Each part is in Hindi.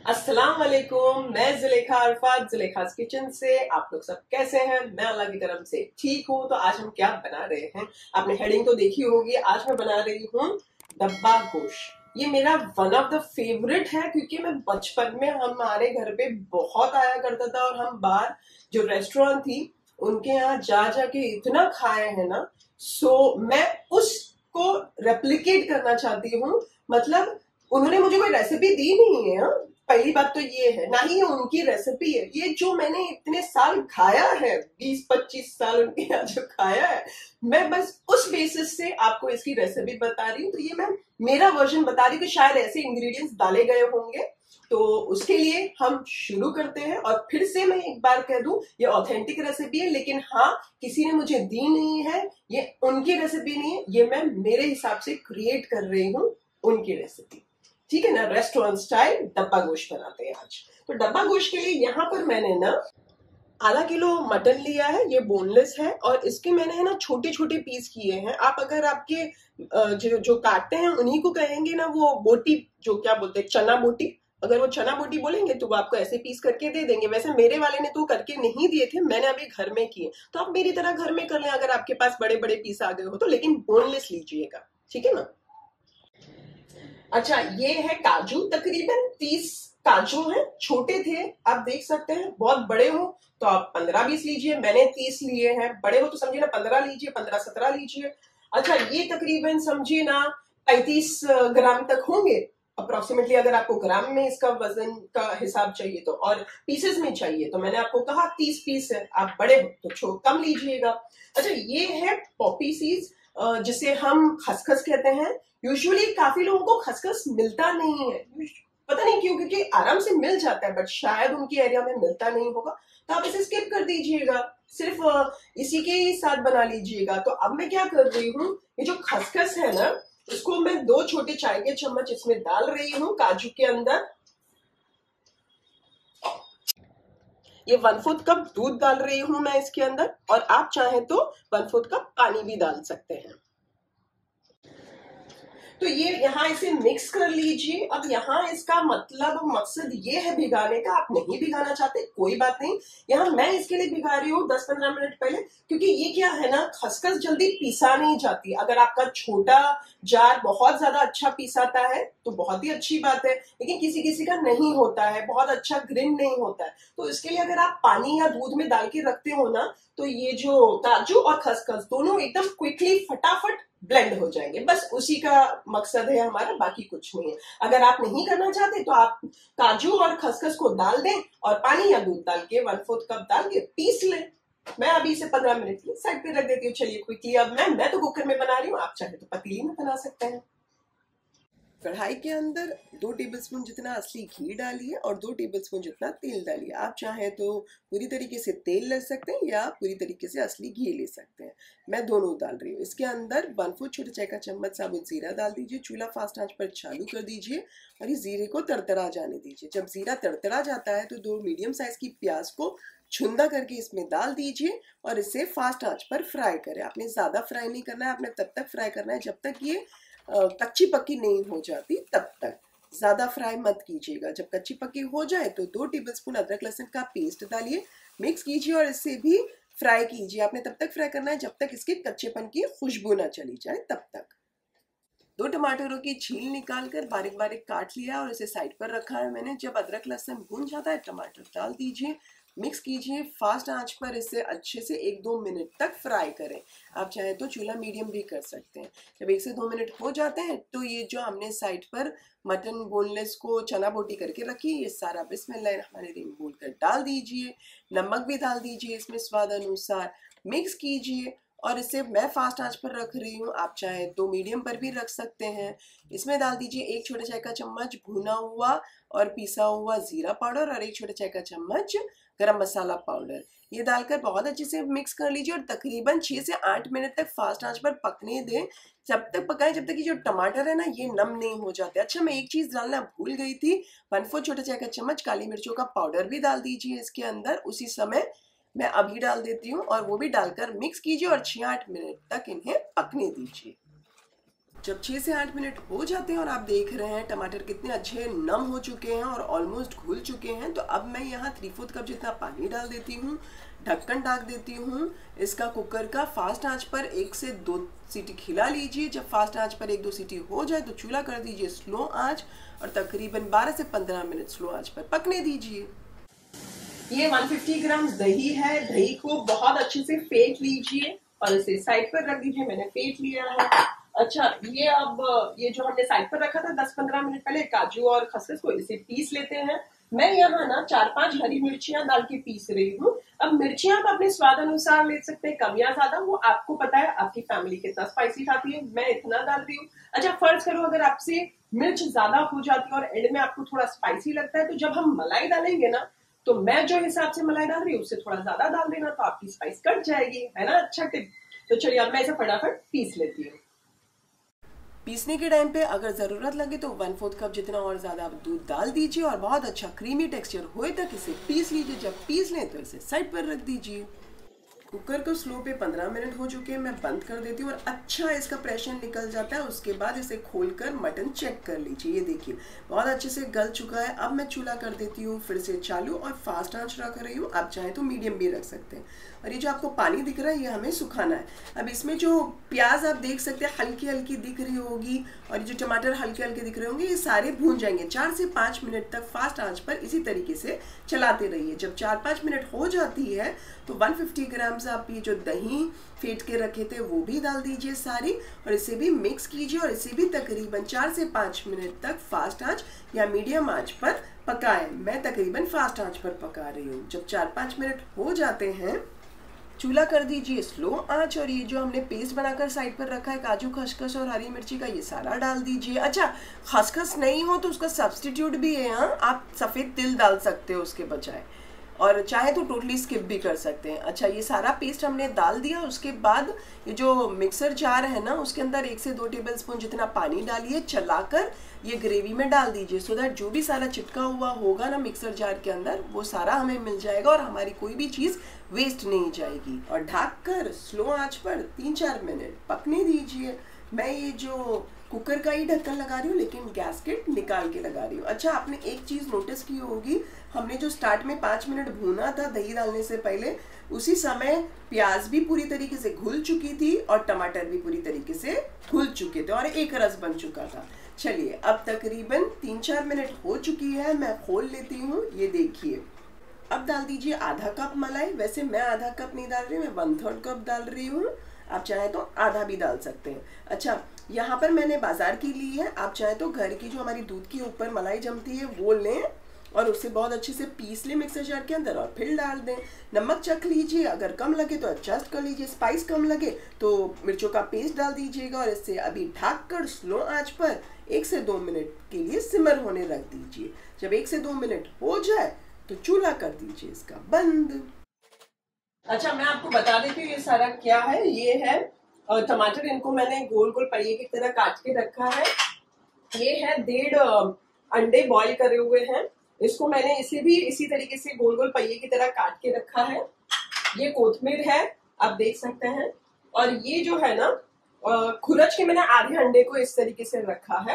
अस्सलाम वालेकुम। मैं जुलेखा अरफात जुलेखास किचन से। आप लोग सब कैसे हैं? मैं अल्लाह की करम से ठीक हूँ। तो आज हम क्या बना रहे हैं, आपने हेडिंग तो देखी होगी। आज मैं बना रही हूँ डब्बा गोश्त। ये मेरा वन ऑफ द फेवरेट है क्योंकि मैं बचपन में हमारे घर पे बहुत आया करता था और हम बाहर जो रेस्टोरेंट थी उनके यहाँ जा जाके इतना खाए हैं ना। सो मैं उसको रेप्लिकेट करना चाहती हूँ। मतलब उन्होंने मुझे कोई रेसिपी दी नहीं है। हाँ? पहली बात तो ये है, ना ही ये उनकी रेसिपी है। ये जो मैंने इतने साल खाया है, 20-25 साल उनके यहाँ जो खाया है, मैं बस उस बेसिस से आपको इसकी रेसिपी बता रही हूँ। तो ये मैं मेरा वर्जन बता रही हूँ कि शायद ऐसे इंग्रेडिएंट्स डाले गए होंगे। तो उसके लिए हम शुरू करते हैं। और फिर से मैं एक बार कह दूं, ये ऑथेंटिक रेसिपी है, लेकिन हाँ, किसी ने मुझे दी नहीं है। ये उनकी रेसिपी नहीं है, ये मैं मेरे हिसाब से क्रिएट कर रही हूँ उनकी रेसिपी। ठीक है ना? रेस्टोरेंट स्टाइल डब्बा गोश्त बनाते हैं आज। तो डब्बा गोश्त के लिए यहाँ पर मैंने ना आधा किलो मटन लिया है। ये बोनलेस है और इसके मैंने है ना छोटे छोटे पीस किए हैं। आप अगर आपके जो जो काटते हैं उन्हीं को कहेंगे ना, वो बोटी जो क्या बोलते हैं, चना बोटी। अगर वो चना बोटी बोलेंगे तो वो आपको ऐसे पीस करके दे देंगे। वैसे मेरे वाले ने तो करके नहीं दिए थे, मैंने अभी घर में किए। तो आप मेरी तरह घर में कर लें अगर आपके पास बड़े बड़े पीस आ गए हो तो, लेकिन बोनलेस लीजिएगा। ठीक है ना? अच्छा, ये है काजू। तकरीबन 30 काजू हैं। छोटे थे, आप देख सकते हैं। बहुत बड़े हो तो आप 15-20 लीजिए। मैंने 30 लिए हैं। बड़े हो तो समझिए ना 15 लीजिए, 15-17 लीजिए। अच्छा, ये तकरीबन समझिए ना 35 ग्राम तक होंगे अप्रोक्सीमेटली। अगर आपको ग्राम में इसका वजन का हिसाब चाहिए तो, और पीसेस में चाहिए तो मैंने आपको कहा 30 पीस है। आप बड़े हो तो कम लीजिएगा। अच्छा, ये है पॉपी सीड्स, जिसे हम खसखस कहते हैं। यूजुअली काफी लोगों को खसखस मिलता नहीं है, पता नहीं क्यों, क्योंकि आराम से मिल जाता है, बट शायद उनकी एरिया में मिलता नहीं होगा। तो आप इसे स्किप कर दीजिएगा, सिर्फ इसी के ही साथ बना लीजिएगा। तो अब मैं क्या कर रही हूँ, ये जो खसखस है ना, इसको मैं 2 छोटे चाय के चम्मच इसमें डाल रही हूँ काजू के अंदर। ये 1/4 कप दूध डाल रही हूँ मैं इसके अंदर, और आप चाहें तो 1/4 कप पानी भी डाल सकते हैं। तो ये यहाँ इसे मिक्स कर लीजिए। अब यहाँ इसका मतलब मकसद ये है भिगाने का। आप नहीं भिगाना चाहते कोई बात नहीं। यहाँ मैं इसके लिए भिगा रही हूँ 10-15 मिनट पहले, क्योंकि ये क्या है ना, खसखस जल्दी पीसा नहीं जाती। अगर आपका छोटा जार बहुत ज्यादा अच्छा पीसाता है तो बहुत ही अच्छी बात है, लेकिन किसी किसी का नहीं होता है, बहुत अच्छा ग्रिंड नहीं होता है। तो इसके लिए अगर आप पानी या दूध में डाल के रखते हो ना, तो ये जो काजू और खसखस दोनों एकदम क्विकली फटाफट ब्लेंड हो जाएंगे। बस उसी का मकसद है हमारा, बाकी कुछ नहीं है। अगर आप नहीं करना चाहते तो आप काजू और खसखस को डाल दें और पानी या दूध डाल के 1/4 कप डाल के पीस लें। मैं अभी इसे 15 मिनट के लिए साइड पे रख देती हूँ। चलिए क्विकली, अब मैं तो कुकर में बना रही हूँ, आप चाहे तो पतीली में बना सकते हैं। कढ़ाई के अंदर 2 टेबलस्पून जितना असली घी डालिए और 2 टेबलस्पून जितना तेल डालिए। आप चाहें तो पूरी तरीके से तेल ले सकते हैं या पूरी तरीके से असली घी ले सकते हैं। मैं दोनों डाल रही हूँ। इसके अंदर 1/4 छोटे चाय का चम्मच साबुत जीरा डाल दीजिए। चूल्हा फास्ट आंच पर चालू कर दीजिए और इस जीरे को तड़तड़ा जाने दीजिए। जब जीरा तड़तड़ा जाता है तो 2 मीडियम साइज की प्याज को छुंदा करके इसमें डाल दीजिए और इसे फास्ट आंच पर फ्राई करें। आपने ज़्यादा फ्राई नहीं करना है, आपने तब तक फ्राई करना है जब तक ये कच्ची पक्की नहीं हो जाती, तब तक। ज़्यादा फ्राई मत कीजिएगा। जब कच्ची पक्की हो जाए तो 2 टेबलस्पून अदरक लहसुन का पेस्ट डालिए, मिक्स कीजिए और इसे भी फ्राई कीजिए। आपने तब तक फ्राई करना है जब तक इसके कच्चेपन की खुशबू ना चली जाए, तब तक। 2 टमाटरों की छील निकाल कर बारीक बारीक काट लिया और इसे साइड पर रखा है मैंने। जब अदरक लहसुन भून जाता है टमाटर डाल दीजिए, मिक्स कीजिए। फास्ट आंच पर इसे अच्छे से 1-2 मिनट तक फ्राई करें। आप चाहें तो चूल्हा मीडियम भी कर सकते हैं। जब 1 से 2 मिनट हो जाते हैं तो ये जो हमने साइड पर मटन बोनलेस को चना बोटी करके रखी, ये सारा बिस्मिल्लाहिर्रहमानिर्रहीम बोल कर डाल दीजिए। नमक भी डाल दीजिए इसमें स्वाद अनुसार। मिक्स कीजिए और इसे मैं फास्ट आंच पर रख रही हूँ, आप चाहे तो मीडियम पर भी रख सकते हैं। इसमें डाल दीजिए 1 छोटे चाय का चम्मच भुना हुआ और पीसा हुआ जीरा पाउडर और 1 छोटे चाय का चम्मच गरम मसाला पाउडर। ये डालकर बहुत अच्छे से मिक्स कर लीजिए और तकरीबन 6 से 8 मिनट तक फास्ट आंच पर पकने दें। जब तक पकाएं जब तक कि जो टमाटर है ना ये नम नहीं हो जाते। अच्छा, मैं एक चीज़ डालना भूल गई थी, 1/4 छोटे चाय का चम्मच काली मिर्चों का पाउडर भी डाल दीजिए इसके अंदर उसी समय। मैं अभी डाल देती हूँ और वो भी डालकर मिक्स कीजिए और 6-8 मिनट तक इन्हें पकने दीजिए। जब 6 से 8 मिनट हो जाते हैं और आप देख रहे हैं टमाटर कितने अच्छे नम हो चुके हैं और ऑलमोस्ट घुल चुके हैं, तो अब मैं यहाँ 3/4 कप जितना पानी डाल देती हूँ, ढक्कन ढक देती हूँ इसका कुकर का। फास्ट आंच पर 1 से 2 सीटी खिला लीजिए। जब फास्ट आंच पर 1-2 सीटी हो जाए तो चूल्हा कर दीजिए स्लो आंच और तकरीबन 12 से 15 मिनट स्लो आंच पर पकने दीजिए। ये 150 ग्राम दही है, दही को बहुत अच्छे से फेंट लीजिए और इसे साइड पर रख दीजिए। मैंने फेंट लिया है। अच्छा, ये अब ये जो हमने साइड पर रखा था 10-15 मिनट पहले, काजू और खसखस को, इसे पीस लेते हैं। मैं यहाँ ना 4-5 हरी मिर्चियां डाल के पीस रही हूँ। अब मिर्चियां आप अपने स्वाद अनुसार ले सकते हैं, कम या ज्यादा, वो आपको पता है आपकी फैमिली कितना स्पाइसी खाती है। मैं इतना डाल रही हूँ। अच्छा, फर्ज करो अगर आपसे मिर्च ज्यादा हो जाती है और एंड में आपको थोड़ा स्पाइसी लगता है, तो जब हम मलाई डालेंगे ना, तो मैं जो हिसाब से मलाई डाल रही हूँ उससे थोड़ा ज्यादा डाल देना, तो आपकी स्पाइस कट जाएगी, है ना। अच्छा टिप। तो चलिए अब मैं इसे फटाफट पीस लेती हूँ। पीसने के टाइम पे अगर ज़रूरत लगे तो 1/4 कप जितना और ज़्यादा आप दूध डाल दीजिए और बहुत अच्छा क्रीमी टेक्सचर होए तक इसे पीस लीजिए। जब पीस लें तो इसे साइड पर रख दीजिए। कुकर को स्लो पे 15 मिनट हो चुके हैं, मैं बंद कर देती हूँ और अच्छा इसका प्रेशर निकल जाता है। उसके बाद इसे खोलकर मटन चेक कर लीजिए। ये देखिए बहुत अच्छे से गल चुका है। अब मैं चूल्हा कर देती हूँ फिर से चालू और फास्ट आंच रख रही हूँ। आप चाहें तो मीडियम भी रख सकते हैं। और ये जो आपको पानी दिख रहा है ये हमें सुखाना है। अब इसमें जो प्याज आप देख सकते हैं हल्की हल्की दिख रही होगी और ये जो टमाटर हल्के हल्के दिख रहे होंगे, ये सारे भून जाएंगे। 4 से 5 मिनट तक फास्ट आंच पर इसी तरीके से चलाते रहिए। जब 4-5 मिनट हो जाती है तो 150 ग्राम से आप ये जो दही फेंट के रखे थे वो भी डाल दीजिए सारी और इसे भी मिक्स कीजिए और इसे भी तकरीबन 4 से 5 मिनट तक फास्ट आंच या मीडियम आंच पर पकाएं। मैं तकरीबन फास्ट आंच पर पका रही हूँ। जब 4-5 मिनट हो जाते हैं चूल्हा कर दीजिए स्लो आंच और ये जो हमने पेस्ट बनाकर साइड पर रखा है काजू खसखस और हरी मिर्ची का, ये सारा डाल दीजिए। अच्छा, खसखस नहीं हो तो उसका सब्स्टिट्यूट भी है, हाँ, आप सफ़ेद तिल डाल सकते हो उसके बजाय, और चाहे तो टोटली स्किप भी कर सकते हैं। अच्छा, ये सारा पेस्ट हमने डाल दिया। उसके बाद ये जो मिक्सर जार है ना उसके अंदर 1 से 2 टेबलस्पून जितना पानी डालिए, चलाकर ये ग्रेवी में डाल दीजिए सो दैट जो भी सारा चिटका हुआ होगा ना मिक्सर जार के अंदर वो सारा हमें मिल जाएगा और हमारी कोई भी चीज़ वेस्ट नहीं जाएगी। और ढक कर स्लो आंच पर 3-4 मिनट पकने दीजिए। मैं ये जो कुकर का ही ढक्कन लगा रही हूँ लेकिन गैस्केट निकाल के लगा रही हूँ। अच्छा, आपने एक चीज़ नोटिस की होगी, हमने जो स्टार्ट में 5 मिनट भूना था दही डालने से पहले, उसी समय प्याज भी पूरी तरीके से घुल चुकी थी और टमाटर भी पूरी तरीके से घुल चुके थे और एक रस बन चुका था। चलिए अब तकरीबन 3-4 मिनट हो चुकी है, मैं खोल लेती हूँ। ये देखिए, अब डाल दीजिए आधा कप मलाई। वैसे मैं आधा कप नहीं डाल रही, मैं 1/3 कप डाल रही हूँ। आप चाहे तो आधा भी डाल सकते हैं। अच्छा, यहाँ पर मैंने बाजार की ली है, आप चाहे तो घर की जो हमारी दूध के ऊपर मलाई जमती है वो लें और उसे बहुत अच्छे से पीस लें मिक्सर जार के अंदर और फिर डाल दें। नमक चख लीजिए, अगर कम लगे तो एडजस्ट कर लीजिए, स्पाइस कम लगे तो मिर्चों का पेस्ट डाल दीजिएगा और इससे अभी ढक कर स्लो आंच पर 1 से 2 मिनट के लिए सिमर होने रख दीजिए। जब 1 से 2 मिनट हो जाए तो चूल्हा कर दीजिए इसका बंद। अच्छा, मैं आपको बता देती हूँ ये सारा क्या है। ये है टमाटर, इनको मैंने गोल गोल पहिए की तरह काट के रखा है। ये है 1.5 अंडे बॉईल करे हुए हैं, इसको मैंने इसे भी इसी तरीके से गोल गोल पहिए की तरह काट के रखा है। ये कोथमीर है, आप देख सकते हैं। और ये जो है ना खुरच के मैंने आधे अंडे को इस तरीके से रखा है।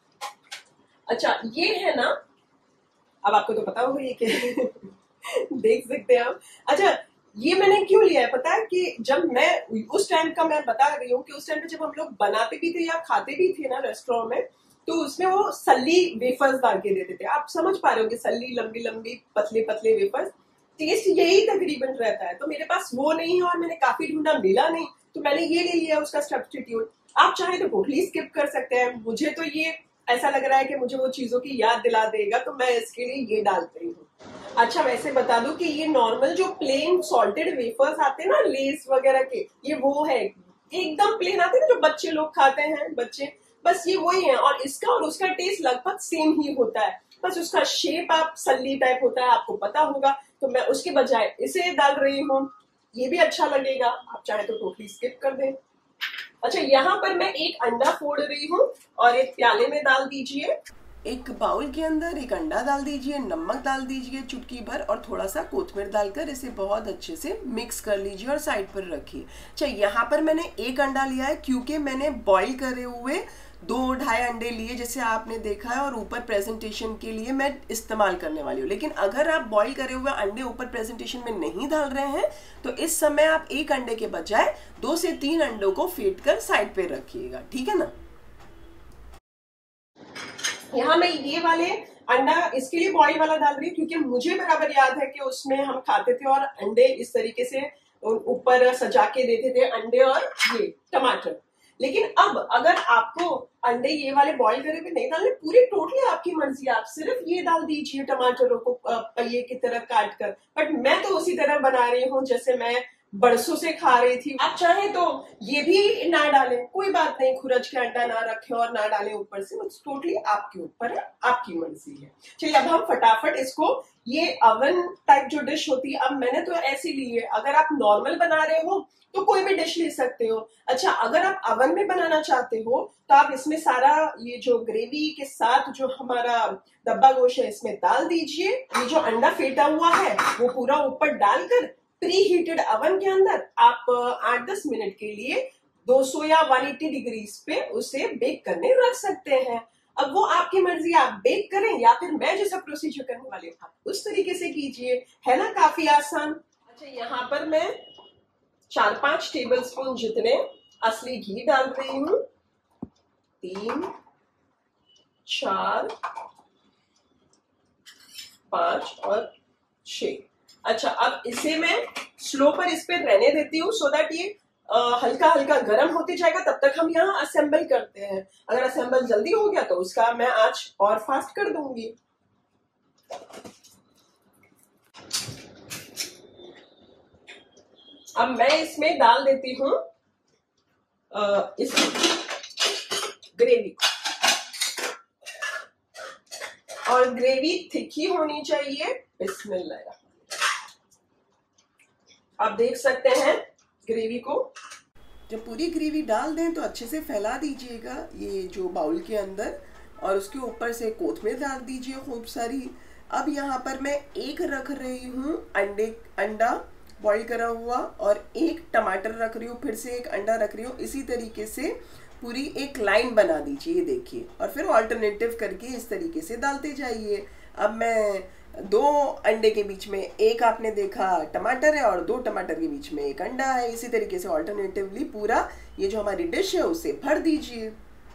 अच्छा, ये है ना, अब आपको तो पता होगा ये क्या देख सकते हैं आप। अच्छा, ये मैंने क्यों लिया है पता है कि जब मैं उस टाइम का मैं बता रही हूँ कि उस टाइम पे जब हम लोग बनाते भी थे या खाते भी थे ना रेस्टोरेंट में, तो उसमें वो सल्ली वेफर्स डाल के देते थे। आप समझ पा रहे हो कि सल्ली लंबी लंबी पतले पतले वेफर्स, टेस्ट यही तकरीबन रहता है। तो मेरे पास वो नहीं है और मैंने काफी ढूंढा, मिला नहीं, तो मैंने ये ले लिया उसका सब्स्टिट्यूट। आप चाहे तो टोटली स्किप कर सकते हैं। मुझे तो ये ऐसा लग रहा है कि मुझे वो चीजों की याद दिला देगा, तो मैं इसके लिए ये डालती हूँ। अच्छा, वैसे बता दूं कि ये नॉर्मल जो प्लेन सॉल्टेड वेफर्स आते हैं ना लेस वगैरह के, ये वो है, एकदम प्लेन आते हैं ना जो बच्चे लोग खाते हैं, बच्चे, बस ये वही है। और इसका और उसका टेस्ट लगभग सेम ही होता है, बस उसका शेप आप सल्ली टाइप होता है, आपको पता होगा। तो मैं उसके बजाय इसे डाल रही हूँ, ये भी अच्छा लगेगा। आप चाहे तो टोटली स्किप कर दें। अच्छा, यहाँ पर मैं एक अंडा फोड़ रही हूँ और एक प्याले में डाल दीजिए। एक बाउल के अंदर एक अंडा डाल दीजिए, नमक डाल दीजिए चुटकी भर और थोड़ा सा कोथिमीर डालकर इसे बहुत अच्छे से मिक्स कर लीजिए और साइड पर रखिए। अच्छा, यहाँ पर मैंने एक अंडा लिया है क्योंकि मैंने बॉईल करे हुए 2-2.5 अंडे लिए जैसे आपने देखा है, और ऊपर प्रेजेंटेशन के लिए मैं इस्तेमाल करने वाली हूँ। लेकिन अगर आप बॉईल करे हुए अंडे ऊपर प्रेजेंटेशन में नहीं डाल रहे हैं तो इस समय आप एक अंडे के बजाय 2 से 3 अंडों को फेंट कर साइड पे रखिएगा, ठीक है ना। यहाँ मैं ये वाले अंडा इसके लिए बॉईल वाला डाल रही हूँ क्योंकि मुझे बराबर याद है कि उसमें हम खाते थे और अंडे इस तरीके से ऊपर सजा के देते थे, अंडे और ये टमाटर। लेकिन अब अगर आपको अंडे ये वाले बॉईल करे हुए नहीं डालने, पूरी टोटली आपकी मर्जी, आप सिर्फ ये डाल दीजिए टमाटरों को पहिए की तरह काट कर। बट मैं तो उसी तरह बना रही हूँ जैसे मैं बरसों से खा रही थी। आप चाहें तो ये भी ना डालें, कोई बात नहीं, खुरच के अंडा ना रखें और ना डालें ऊपर से, बस टोटली आपके ऊपर है, आपकी मर्जी है। चलिए अब हम फटाफट इसको, ये अवन टाइप जो डिश होती है, अब मैंने तो ऐसी ली है। अगर आप नॉर्मल बना रहे हो तो कोई भी डिश ले सकते हो। अच्छा, अगर आप अवन में बनाना चाहते हो तो आप इसमें सारा ये जो ग्रेवी के साथ जो हमारा डब्बा गोश्त है इसमें डाल दीजिए। ये जो अंडा फेंटा हुआ है वो पूरा ऊपर डालकर प्री हीटेड अवन के अंदर आप 8-10 मिनट के लिए 200 या 180 डिग्रीज पे उसे बेक करने रख सकते हैं। अब वो आपकी मर्जी, आप बेक करें या फिर मैं जैसा प्रोसीजर करने वाली हूँ उस तरीके से कीजिए, है ना, काफी आसान। अच्छा, यहाँ पर मैं 4-5 टेबल स्पून जितने असली घी डाल रही हूँ। 3, 4, 5 और 6। अच्छा, अब इसे मैं स्लो पर इस पे रहने देती हूँ सो दैट ये हल्का हल्का गर्म होते जाएगा। तब तक हम यहाँ असेंबल करते हैं। अगर असेंबल जल्दी हो गया तो उसका मैं आंच और फास्ट कर दूंगी। अब मैं इसमें डाल देती हूँ इस ग्रेवी को, और ग्रेवी थिक होनी चाहिए। बिस्मिल्लाह, आप देख सकते हैं ग्रेवी को। जब पूरी ग्रेवी डाल दें तो अच्छे से फैला दीजिएगा ये जो बाउल के अंदर, और उसके ऊपर से कोथिमीर डाल दीजिए खूब सारी। अब यहाँ पर मैं एक रख रही हूँ अंडा बॉईल करा हुआ, और एक टमाटर रख रही हूँ, फिर से एक अंडा रख रही हूँ। इसी तरीके से पूरी एक लाइन बना दीजिए, ये देखिए, और फिर ऑल्टरनेटिव करके इस तरीके से डालते जाइए। अब मैं 2 अंडे के बीच में एक आपने देखा टमाटर है और 2 टमाटर के बीच में एक अंडा है। इसी तरीके से ऑल्टरनेटिवली पूरा ये जो हमारी डिश है उसे भर दीजिए।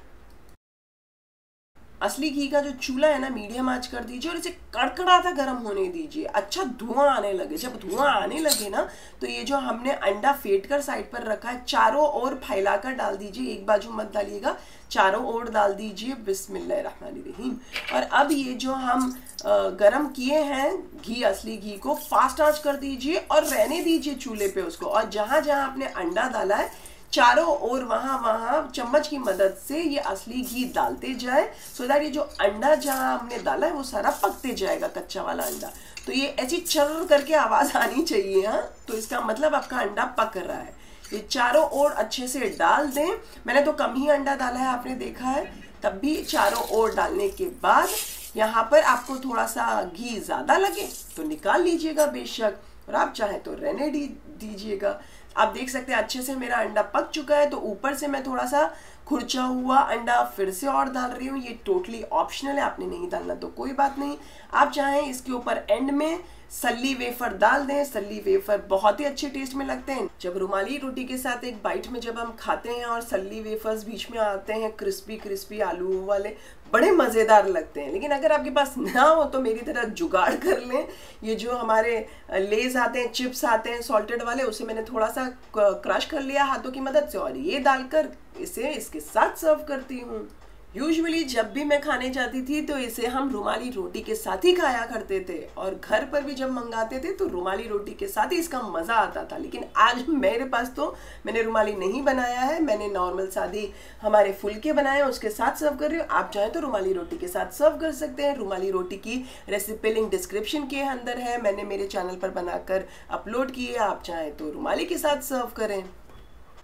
असली घी का जो चूल्हा है ना, मीडियम आंच कर दीजिए और इसे कड़कड़ाता गर्म होने दीजिए। अच्छा धुआं आने लगे, जब धुआं आने लगे ना तो ये जो हमने अंडा फेंट कर साइड पर रखा है चारों ओर फैलाकर डाल दीजिए, एक बाजू मत डालिएगा, चारों ओर डाल दीजिए। बिस्मिल्लाहिर्रहमानिर्रहीम। और अब ये जो हम गरम किए हैं घी, असली घी को फास्ट आंच कर दीजिए और रहने दीजिए चूल्हे पे उसको। और जहां जहां आपने अंडा डाला है चारों ओर वहां चम्मच की मदद से ये असली घी डालते जाए, सो दैट ये जो अंडा जहां हमने डाला है वो सारा पकते जाएगा, कच्चा वाला अंडा। तो ये ऐसी चर्र करके आवाज आनी चाहिए, हाँ, तो इसका मतलब आपका अंडा पक रहा है। ये चारों ओर अच्छे से डाल दें। मैंने तो कम ही अंडा डाला है, आपने देखा है, तब भी चारों ओर डालने के बाद यहाँ पर आपको थोड़ा सा घी ज्यादा लगे तो निकाल लीजिएगा बेशक, और आप चाहे तो रहने दीजिएगा। आप देख सकते हैं अच्छे से मेरा अंडा पक चुका है। तो ऊपर से मैं थोड़ा सा खुरचा हुआ अंडा फिर से और डाल रही हूँ। ये टोटली ऑप्शनल है, आपने नहीं डालना तो कोई बात नहीं। आप चाहें इसके ऊपर एंड में सल्ली वेफर डाल दें। सल्ली वेफर बहुत ही अच्छे टेस्ट में लगते हैं। जब रुमाली रोटी के साथ एक बाइट में जब हम खाते हैं और सल्ली वेफर्स बीच में आते हैं क्रिस्पी क्रिस्पी आलू वाले, बड़े मज़ेदार लगते हैं। लेकिन अगर आपके पास ना हो तो मेरी तरह जुगाड़ कर लें। ये जो हमारे लेज आते हैं, चिप्स आते हैं सॉल्टेड वाले, उसे मैंने थोड़ा सा क्रश कर लिया हाथों की मदद से और ये डालकर इसे इसके साथ सर्व करती हूँ। यूजुअली जब भी मैं खाने जाती थी तो इसे हम रुमाली रोटी के साथ ही खाया करते थे, और घर पर भी जब मंगाते थे तो रुमाली रोटी के साथ ही इसका मज़ा आता था। लेकिन आज मेरे पास तो मैंने रुमाली नहीं बनाया है, मैंने नॉर्मल सादी हमारे फुलके बनाए हैं उसके साथ सर्व कर रही हूँ। आप चाहें तो रुमाली रोटी के साथ सर्व कर सकते हैं। रुमाली रोटी की रेसिपी लिंक डिस्क्रिप्शन के अंदर है, मैंने मेरे चैनल पर बनाकर अपलोड की है। आप चाहें तो रुमाली के साथ सर्व करें।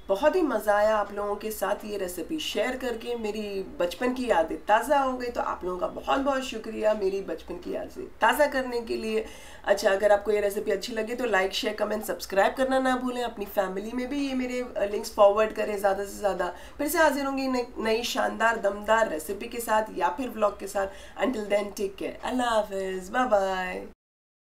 बहुत ही मज़ा आया आप लोगों के साथ ये रेसिपी शेयर करके, मेरी बचपन की यादें ताज़ा हो गई। तो आप लोगों का बहुत बहुत शुक्रिया मेरी बचपन की यादें ताज़ा करने के लिए। अच्छा, अगर आपको ये रेसिपी अच्छी लगे तो लाइक शेयर कमेंट सब्सक्राइब करना ना भूलें। अपनी फैमिली में भी ये मेरे लिंक्स फॉरवर्ड करें ज़्यादा से ज़्यादा। फिर से हाजिर होंगी नई शानदार दमदार रेसिपी के साथ या फिर व्लॉग के साथ। अंटिल देन टेक केयर, अल्लाह हाफिज़, बाय बाय।